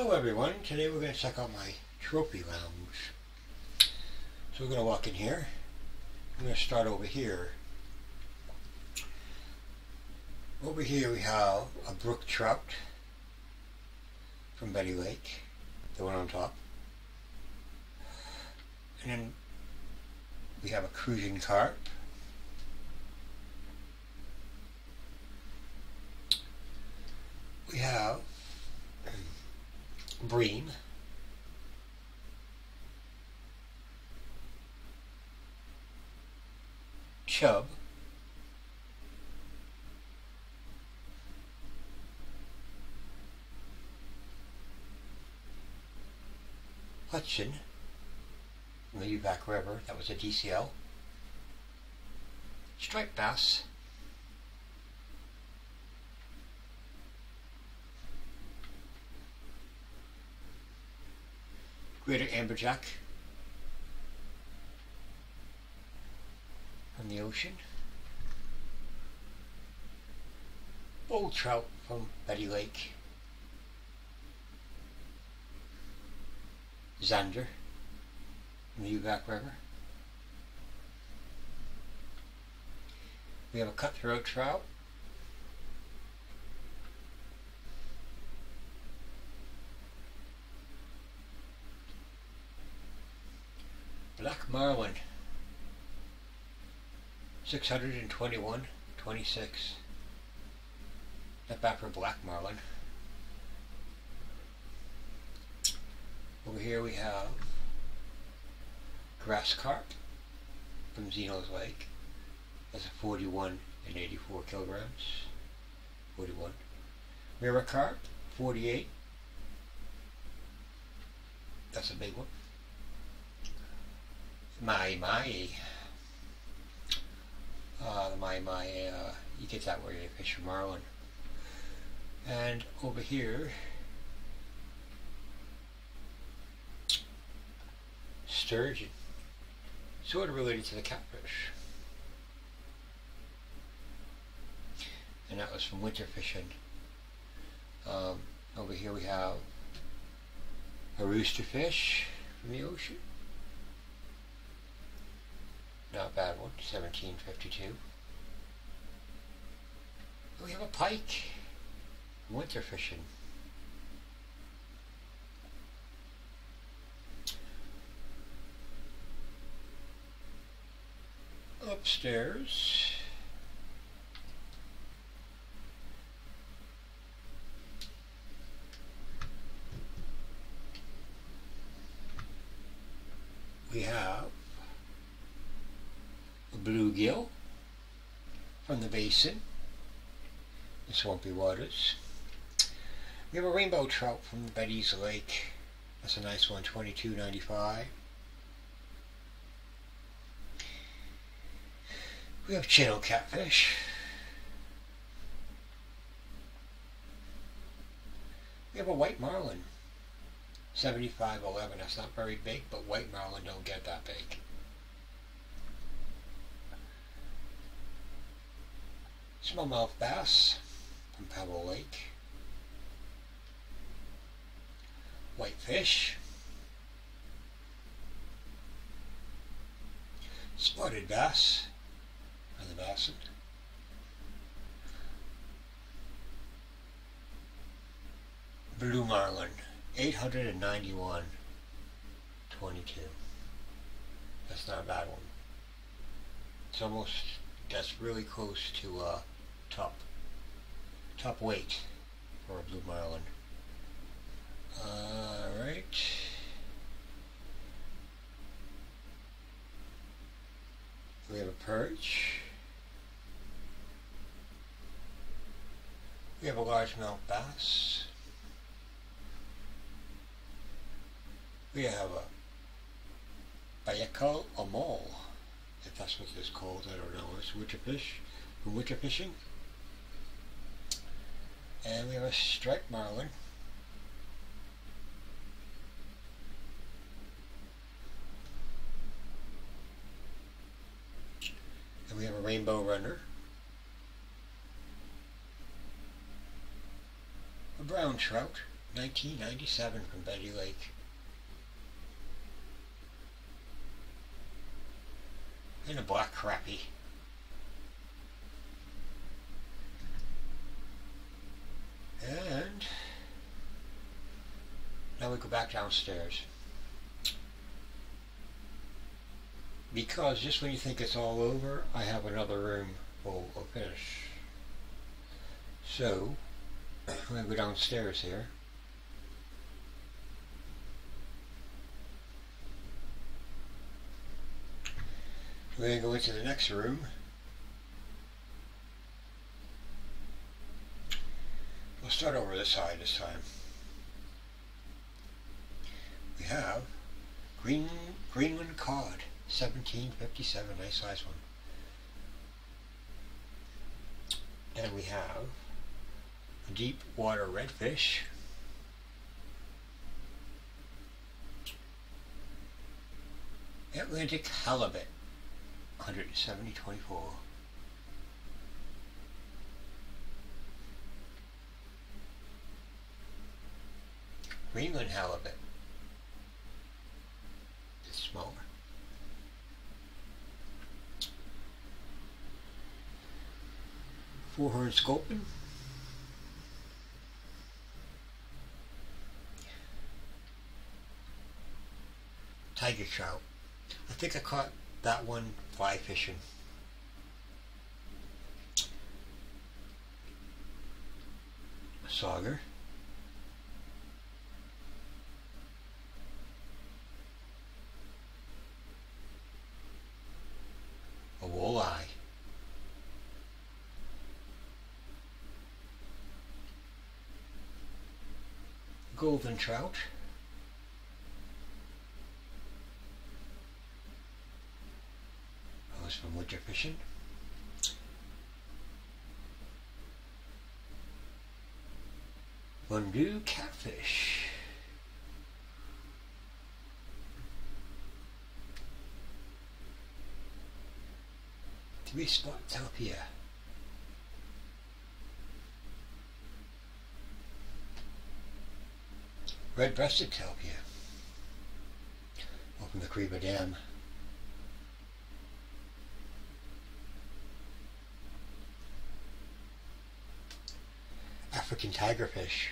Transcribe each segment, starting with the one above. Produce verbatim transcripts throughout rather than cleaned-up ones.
Hello everyone, today we're going to check out my trophy lounge. So we're going to walk in here. I'm going to start over here. Over here we have a brook trout from Betty Lake, the one on top. And then we have a cruising carp. We have bream, chub, Hudson from the Uback River, that was a D C L, striped bass, greater amberjack from the ocean, bull trout from Betty Lake, zander from the Uback River. We have a cutthroat trout, black marlin, six hundred twenty-one twenty-six. Not bad for black marlin. Over here we have grass carp from Zeno's Lake. That's a forty-one and eighty-four kilograms. forty-one. Mirror carp, forty-eight. That's a big one. My my, uh, the my my, uh, you get that where you fish for marlin. And over here, sturgeon, sort of related to the catfish. And that was from winter fishing. Um, over here we have a rooster fish from the ocean. Not a bad one, seventeen fifty-two. We have a pike, winter fishing. Upstairs, we have a bluegill from the basin, the swampy waters. We have a rainbow trout from Betty's Lake. That's a nice one, twenty-two ninety-five. We have channel catfish. We have a white marlin, seventy-five eleven. That's not very big, but white marlin don't get that big. Smallmouth bass from Pebble Lake. Whitefish. Spotted bass from the Basin. Blue marlin, eight hundred ninety-one twenty-two. That's not a bad one. It's almost, that's really close to uh, top top weight for a blue marlin. Alright. We have a perch. We have a largemouth bass. We have a bayakal or mole, if that's what it's called, I don't know. It's winter fish from winter fishing. And we have a striped marlin. And we have a rainbow runner. A brown trout nineteen ninety-seven from Betty Lake. And a black crappie. And now we go back downstairs. Because just when you think it's all over, I have another room full of fish. So, I'm going to go downstairs here. We're going to go into the next room. We'll start over this side this time. We have Green, Greenland cod, seventeen fifty-seven, nice size one. And we have a deep water redfish. Atlantic halibut, one seventy twenty-four. Greenland halibut, it's smaller. Four-horn sculpin. Tiger trout. I think I caught that one fly fishing. A sauger. A walleye. Golden trout. That was from winter fishing. Fondue catfish. Three spot tilapia. Red-breasted tilapia. Open the Creba Dam. African tigerfish.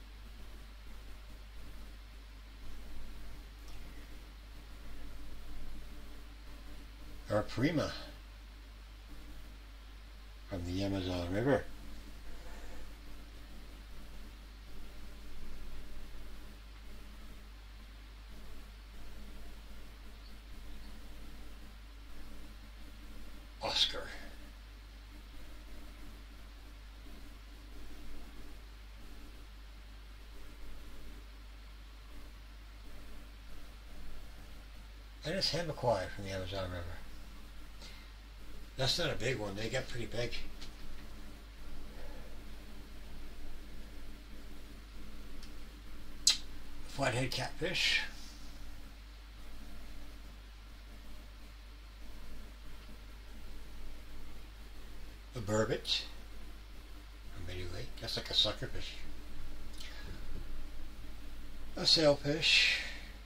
Or prima from the Amazon River. Oscar. And it's Hamaquai from the Amazon River. That's not a big one, they get pretty big. Flathead catfish. A burbot from Betty Lake. That's like a suckerfish. A sailfish.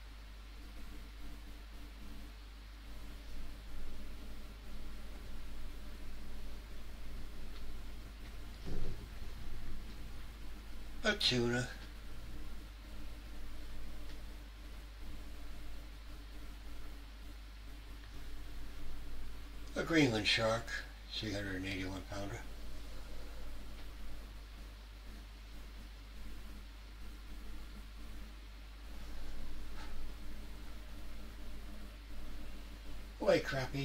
A tuna. A Greenland shark, three hundred eighty-one pounder. White crappie.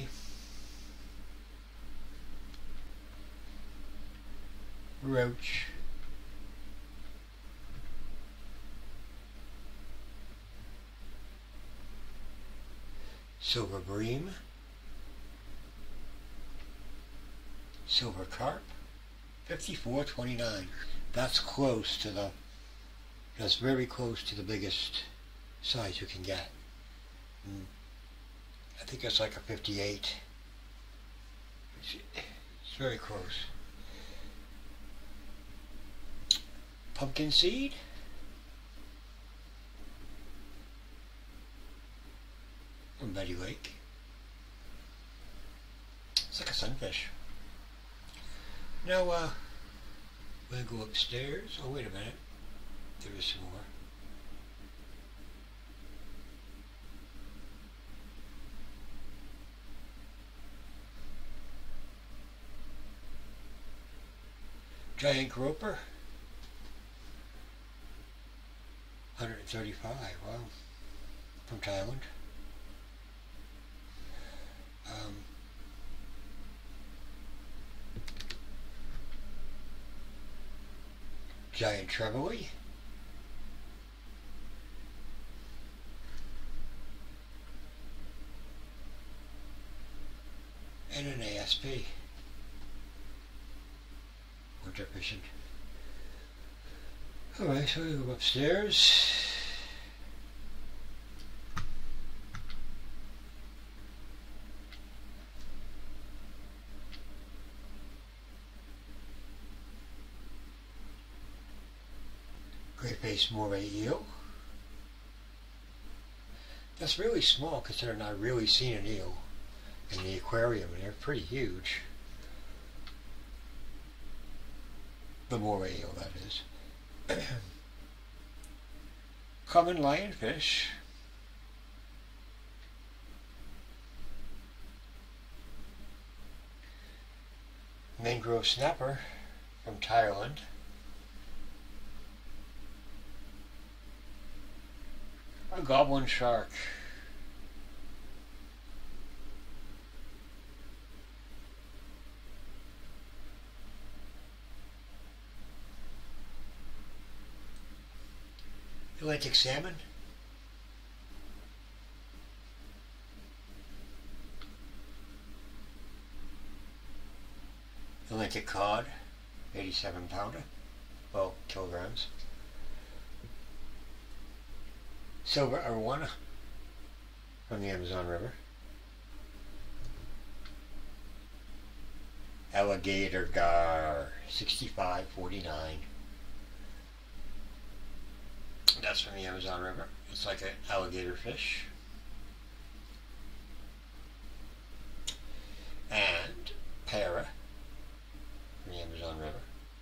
Roach. Silver bream. Silver carp. fifty-four twenty-nine. That's close to the, that's very close to the biggest size you can get. Mm. I think it's like a fifty-eight. It's, it's very close. Pumpkin seed. Betty Lake. It's like a sunfish. Now, uh, we're going to go upstairs. Oh, wait a minute. There is some more. Giant grouper. one hundred thirty-five. Wow. From Thailand. Um, giant trevally. And an A S P. Winter fishing. Alright, so we go upstairs. Great face moray eel. That's really small considering I've really seen an eel in the aquarium, and they're pretty huge. The moray eel, that is. Common lionfish. Mangrove snapper from Thailand. A goblin shark. Atlantic salmon. Atlantic cod, eighty-seven pounder, well, kilograms. Silver arowana from the Amazon River. Alligator gar, sixty-five forty-nine. That's from the Amazon River. It's like an alligator fish. And para from the Amazon River.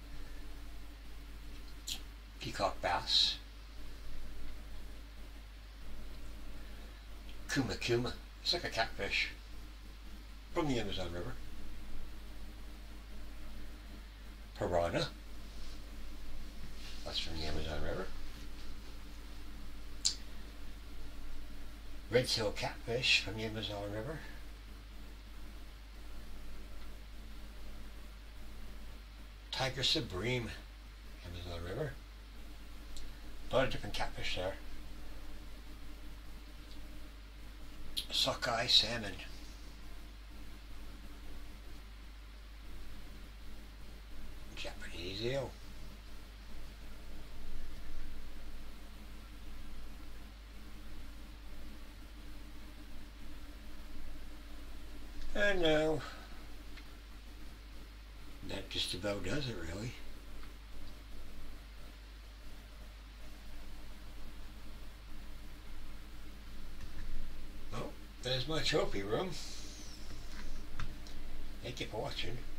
Peacock bass. Kuma kuma. It's like a catfish from the Amazon River. Piranha. That's from the Amazon River. Red seal catfish from the Amazon River. Tiger supreme, Amazon River. A lot of different catfish there. Sockeye salmon. Japanese eel. And now, that just about does it, really. Well, there's my trophy room. Thank you for watching.